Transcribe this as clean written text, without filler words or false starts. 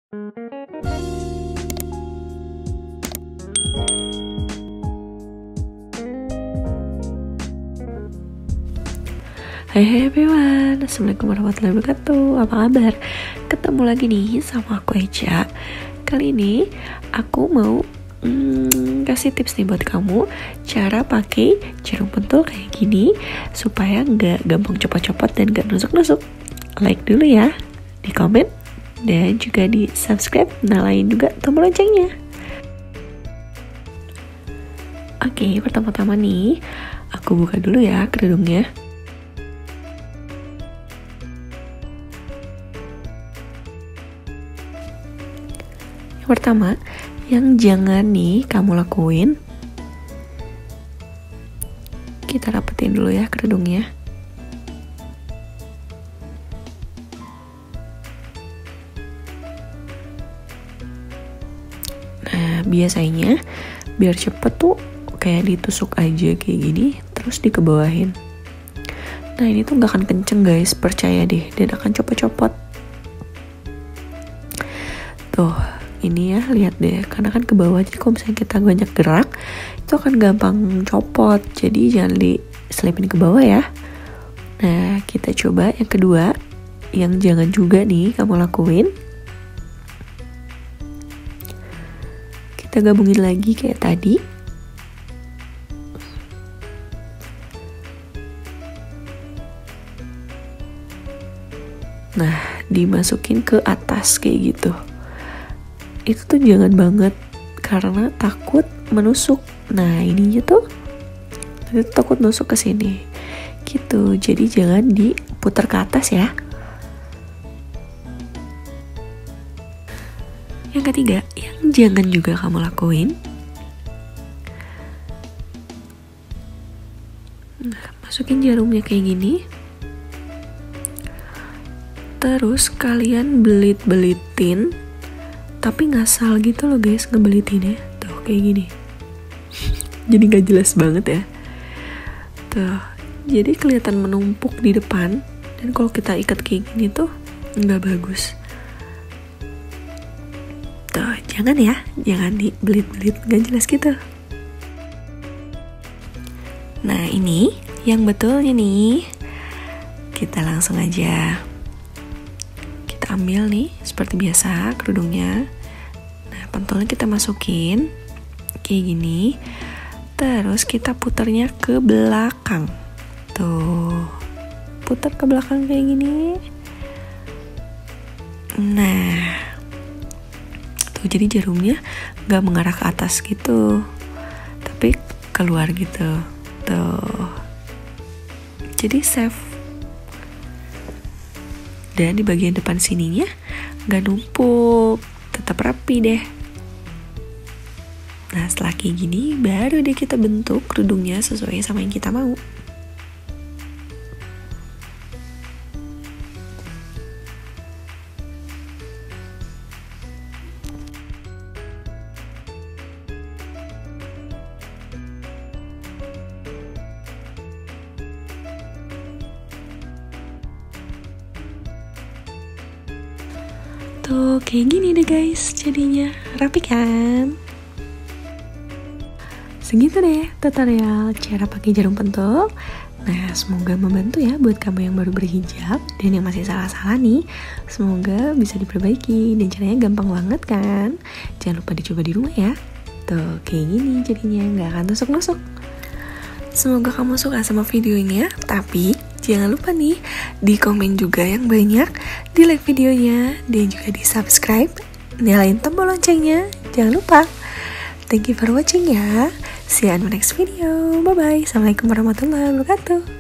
Hai everyone, assalamualaikum warahmatullahi wabarakatuh. Apa kabar? Ketemu lagi nih sama aku Eja. Kali ini aku mau kasih tips nih buat kamu cara pakai jarum pentul kayak gini supaya nggak gampang copot-copot dan nggak nusuk-nusuk. Like dulu ya, di komen dan juga di subscribe, nyalain juga tombol loncengnya. Oke, pertama-tama nih aku buka dulu ya kerudungnya. Pertama, yang jangan nih kamu lakuin, kita rapetin dulu ya kerudungnya. Nah, biasanya biar cepet tuh kayak ditusuk aja kayak gini, terus dikebawahin. Nah, ini tuh gak akan kenceng guys, percaya deh, dan akan copot-copot. Tuh, ini ya, lihat deh, karena kan ke bawah, jadi kalau misalnya kita banyak gerak itu akan gampang copot, jadi jangan diselipin ke bawah ya. Nah, kita coba yang kedua, yang jangan juga nih kamu lakuin, kita gabungin lagi kayak tadi. Nah, dimasukin ke atas kayak gitu. Itu tuh jangan banget, karena takut menusuk. Nah, ininya tuh takut nusuk ke sini gitu, jadi jangan diputar ke atas ya. Yang ketiga, yang jangan juga kamu lakuin, nah, masukin jarumnya kayak gini, terus kalian belit-belitin, tapi ngasal gitu loh guys ngebelitinnya. Tuh kayak gini. Jadi gak jelas banget ya. Tuh, jadi kelihatan menumpuk di depan, dan kalau kita ikat kayak gini tuh gak bagus. Tuh, jangan ya, jangan dibelit-belit gak jelas gitu. Nah, ini yang betulnya nih, kita langsung aja kita ambil nih seperti biasa kerudungnya. Nah, pentulnya kita masukin kayak gini, terus kita putarnya ke belakang. Tuh, putar ke belakang kayak gini. Nah, tuh, jadi jarumnya gak mengarah ke atas gitu, tapi keluar gitu. Tuh, jadi safe. Dan di bagian depan sininya gak numpuk, tetap rapi deh. Nah, setelah kayak gini baru deh kita bentuk kerudungnya sesuai sama yang kita mau. Tuh, kayak gini deh guys, jadinya rapi kan? Segitu deh tutorial cara pakai jarum pentul. Nah, semoga membantu ya buat kamu yang baru berhijab dan yang masih salah-salah nih. Semoga bisa diperbaiki dan caranya gampang banget kan? Jangan lupa dicoba di rumah ya. Tuh, kayak gini jadinya, nggak akan tusuk-nusuk. Semoga kamu suka sama video ini ya. Tapi jangan lupa nih di komen juga yang banyak, di like videonya, dan juga di subscribe, nyalain tombol loncengnya. Jangan lupa. Thank you for watching ya. See you on my next video. Bye bye. Assalamualaikum warahmatullahi wabarakatuh.